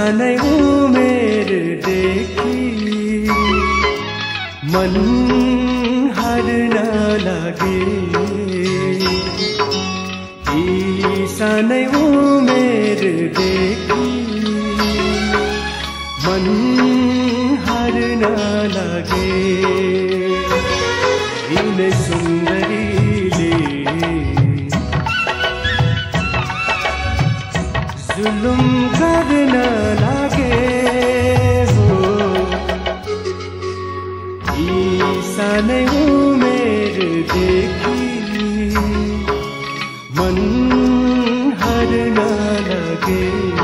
सानै उमेर देखि मन हार्न लागे। यी सानै उमेर देखि मन हार्न लागे। यिनै सुन्दरीले जुलुम गर्न लागे हो। यी सानै उमेर देखि मन हार्न लागे।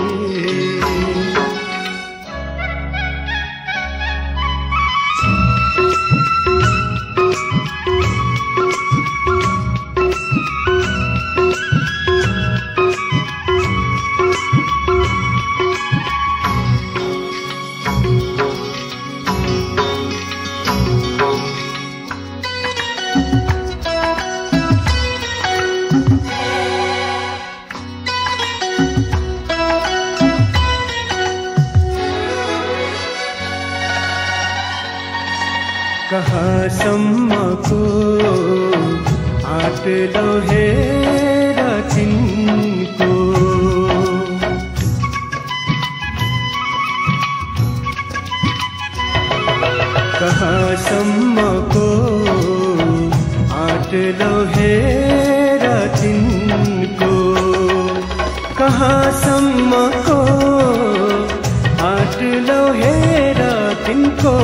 कहाँसम्मको आँट्लो हेर तिनको। कहाँसम्मको आँट्लो हेर तिनको। कहाँसम्मको आँट्लो हेर तिनको।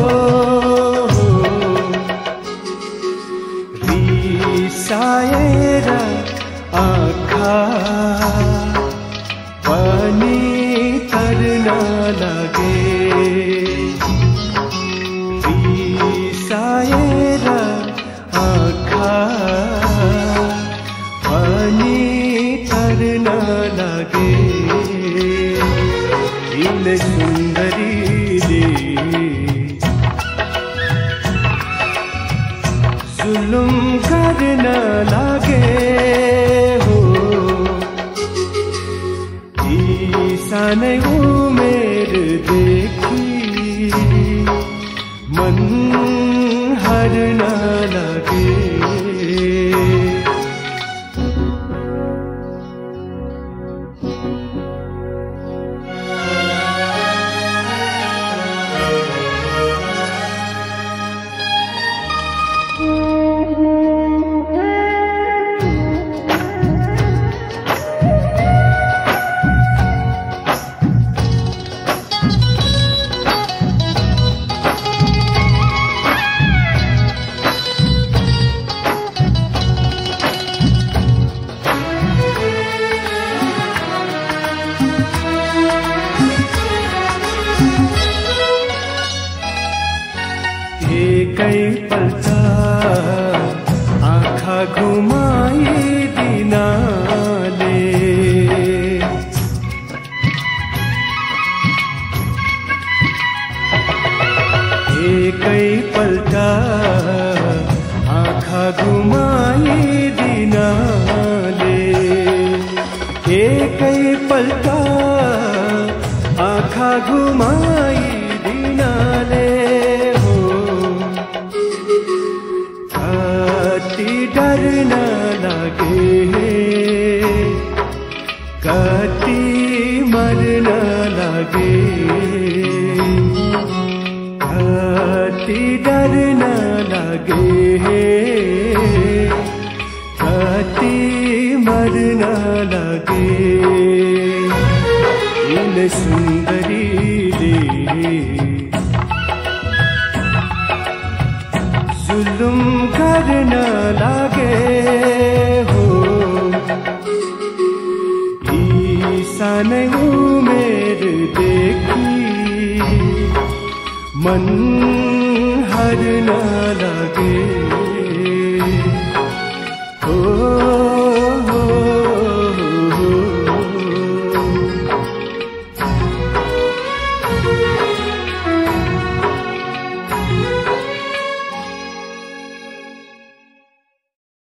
साएर आँखा पनि तर्न लागे। साएर आँखा पनि तर्न लागे। यिनै सुन्दरीले जुलुम गर्न लागे हो। यी सानै उमेर देखि मन हार्न लागे। एकैपल्ट आँखा घुमाइदिनाले एकैपल्ट आँखा घुमाइदिनाले एकैपल्ट आँखा घुमाइदिनाले डर्न लागे। कति मर्न लागे। कति डर्न लागे। कति मर्न लागे। यिनै सुन्दरीले जुलुम गर्न लागे हो। यी सानै उमेर देखि मन हार्न लागे।